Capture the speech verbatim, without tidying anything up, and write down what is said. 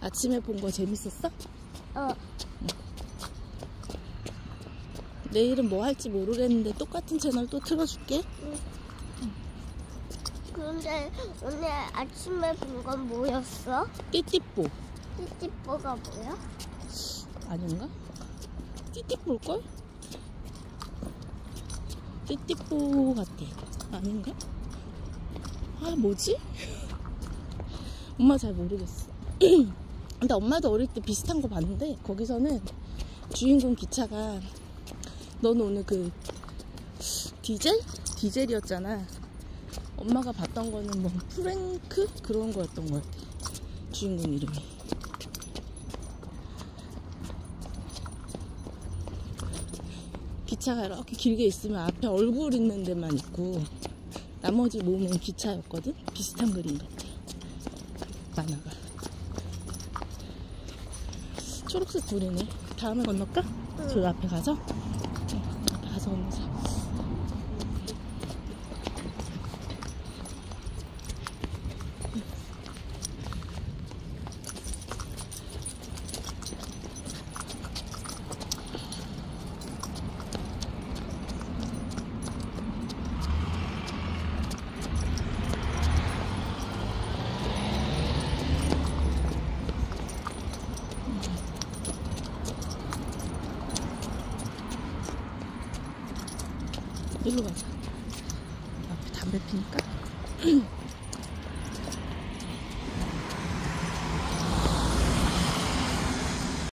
아침에 본 거 재밌었어? 어. 응. 내일은 뭐 할지 모르겠는데 똑같은 채널 또 틀어줄게. 응. 응. 그런데 오늘 아침에 본 건 뭐였어? 띠띠뽀. 띠띠뽀가 뭐야? 아닌가? 띠띠뽀일걸? 띠띠뽀 같아. 아닌가? 아 뭐지? 엄마 잘 모르겠어. 근데 엄마도 어릴 때 비슷한 거 봤는데 거기서는 주인공 기차가 너는 오늘 그 디젤? 디젤이었잖아. 엄마가 봤던 거는 뭐 프랭크? 그런 거였던 거 같아. 주인공 이름이. 기차가 이렇게 길게 있으면 앞에 얼굴 있는 데만 있고 나머지 몸은 기차였거든? 비슷한 그림 같아. 만화가. 초록색 불이네. 다음에 건널까? 응. 저 앞에 가서? 응. 앞에 가서 건너자. 일로 가자. 앞에 담배 피니까.